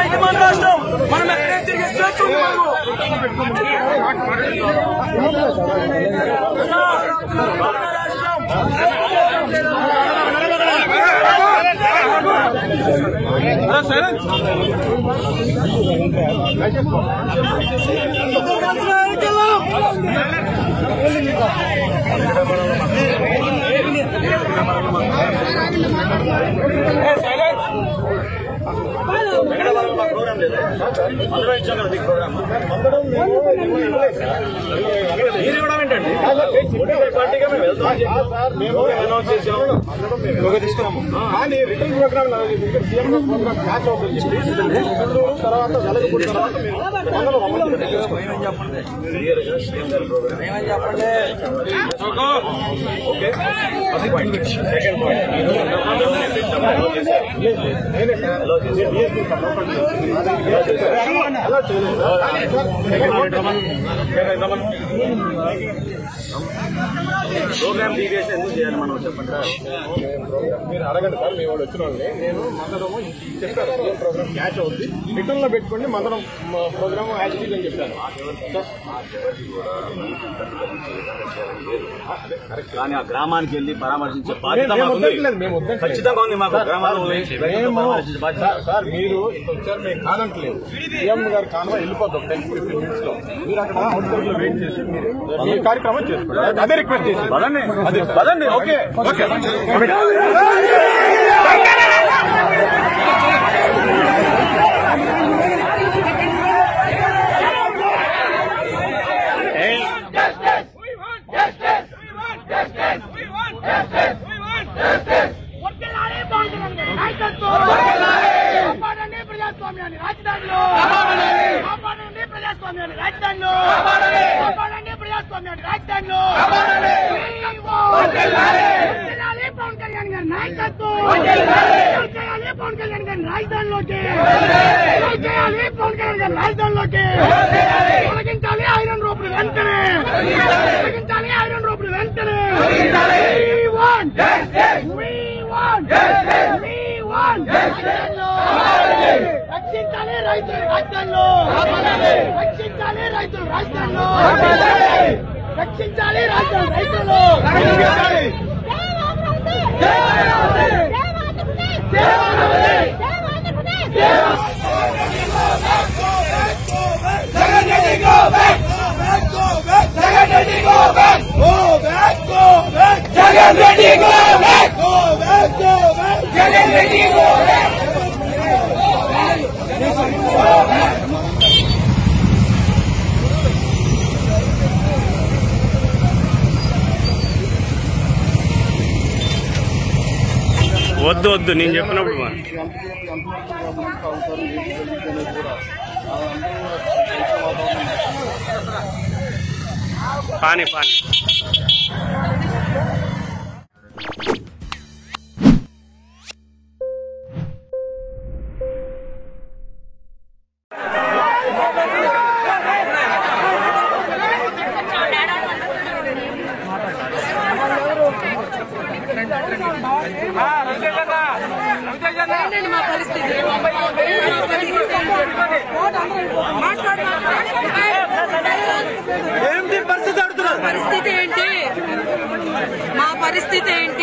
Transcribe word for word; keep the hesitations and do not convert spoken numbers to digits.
ఇది మన రాష్ట్రం, మనం ఎక్కడైతే తిరిగి స్వేచ్ఛ ఉంది మీరు ఇవ్వడం ఏంటండి? పార్టీగా మేము వెళ్తాం సార్, మేము అనౌన్స్ చేసాము, తీసుకున్నాము. కానీ return program CM program catch అవుతుంది తర్వాత వెలగబుడి తర్వాత చెప్పండి. ఓకే, అది point. Second point program deviation ఎందుకు చేయాలి మనం చెప్పండి. మీరు అడగండి సార్, మీ వాళ్ళు వచ్చిన వాళ్ళని నేను మందడము చెప్పాను ప్రోగ్రామ్ క్యాచ్ అవుతుంది, రిటర్న్ లో పెట్టుకోండి మందడం ప్రోగ్రామ్ యాక్టివ్ అని చెప్పాను. కానీ ఆ గ్రామానికి వెళ్ళి పరామర్శించే బాధ్యత ఖచ్చితంగా ఉంది మాకు. గ్రామాల్లో సార్ మీరు వచ్చారు, మేము కాదంటలేదు, సీఎం గారు కానువ వెళ్ళిపోతాం టెన్ ఫిఫ్టీన్ మినిట్స్ లో. మీరు అక్కడ అవుట్స్కర్ట్స్ లో వెయిట్ చేసి మీరు మీ కార్యక్రమం చేసుకోండి. అదే రిక్వెస్ట్ చేసి పదండి, అదే పదండి. ఓకే ఓకే ప్రజాస్వామ్యాన్ని రాజధానిలో కాపాడండి, ప్రజాస్వామ్యాన్ని రాజధానిలో కాపాడండి, ప్రజాస్వామ్యాన్ని రాజధానిలో చేయాలి. పవన్ కళ్యాణ్ గారి నాయకత్వం చేయాలి, పవన్ కళ్యాణ్ గారి రాజధానిలోకి చేయాలి, పవన్ కళ్యాణ్ గారి రాజధానిలోకి తొలగించాలి ఐరన్ రూపులు వెంటనే, తొలగించాలి ఐరన్ రూపులు వెంటనే. రక్షించాలి రైతులు రాజధానిలో, రక్షించాలి రైతులు రాజధానిలో, రక్షించాలి రాజధాని రైతులు. Jagan Reddy go back, go back, go back. Jagan Reddy go back. వద్దు వద్దు నేను చెప్పినప్పుడు పానీ పానీ మా పరిస్థితి పరిస్థితి ఏంటి? మా పరిస్థితి ఏంటి?